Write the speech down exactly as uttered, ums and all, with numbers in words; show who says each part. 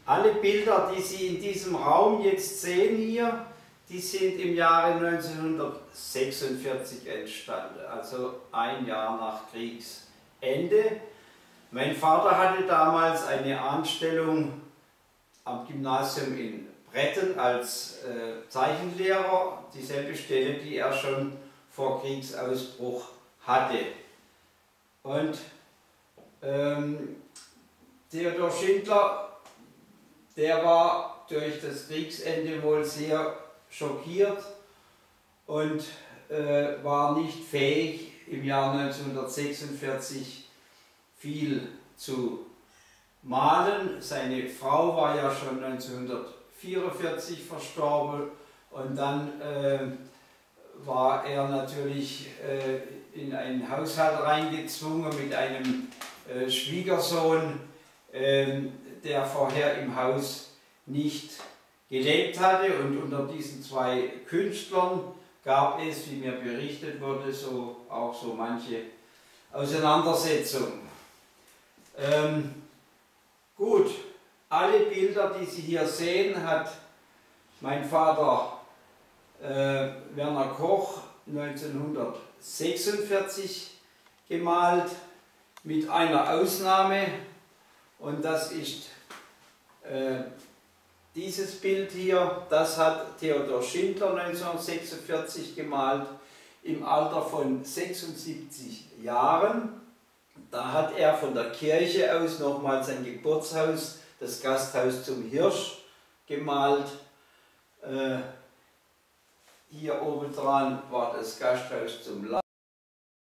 Speaker 1: Alle Bilder, die Sie in diesem Raum jetzt sehen hier, die sind im Jahre neunzehnhundertsechsundvierzig entstanden, also ein Jahr nach Kriegsende. Mein Vater hatte damals eine Anstellung am Gymnasium in Bretten als äh, Zeichenlehrer, dieselbe Stelle, die er schon vor Kriegsausbruch hatte. Und ähm, Theodor Schindler, der war durch das Kriegsende wohl sehr schockiert und äh, war nicht fähig, im Jahr neunzehnhundertsechsundvierzig viel zu malen. Seine Frau war ja schon neunzehnhundertvierundvierzig verstorben und dann äh, war er natürlich äh, in einen Haushalt reingezwungen mit einem äh, Schwiegersohn, äh, der vorher im Haus nicht gelebt hatte, und unter diesen zwei Künstlern gab es, wie mir berichtet wurde, so auch so manche Auseinandersetzung. Ähm, gut, alle Bilder, die Sie hier sehen, hat mein Vater äh, Werner Koch neunzehnhundertsechsundvierzig gemalt, mit einer Ausnahme, und das ist äh, dieses Bild hier. Das hat Theodor Schindler neunzehnhundertsechsundvierzig gemalt, im Alter von sechsundsiebzig Jahren. Da hat er von der Kirche aus nochmal sein Geburtshaus, das Gasthaus zum Hirsch, gemalt. Äh, hier oben dran war das Gasthaus zum La